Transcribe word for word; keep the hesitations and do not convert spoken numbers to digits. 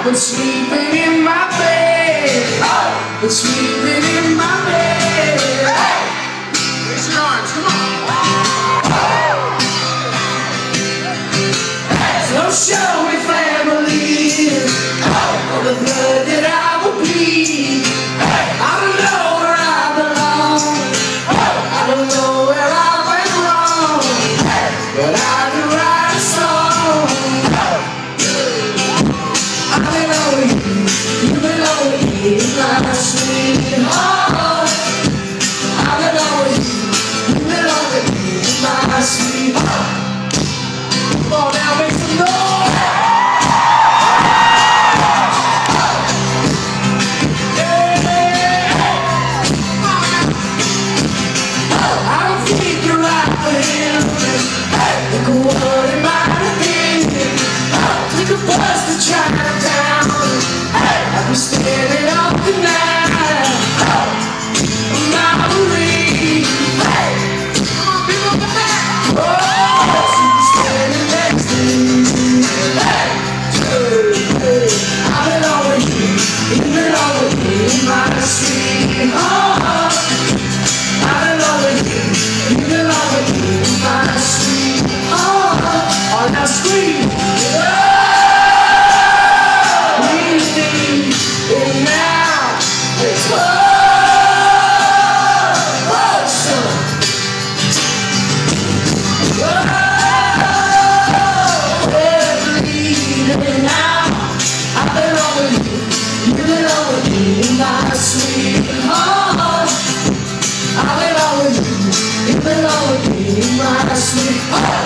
been sleeping in my bed. I've been sleeping in my bed. Raise your arms, come on. So show me family of the blood that I will bleed. I don't know where I belong. I don't know where I went wrong, but I can write a song. I belong with you, you belong with me, my sweetheart. I belong with you, you belong with me, my sweetheart. Come on now, make some noise! I'm standing up tonight, Marie. Hey, come on, people, come back. Oh, she's standing next to me. Hey, hey, I belong with you, you belong with me, my sweetheart. I belong with you, you belong with me, my sweetheart. Oh, now scream. My sweetheart, I belong with you, you belong with me, my sweetheart.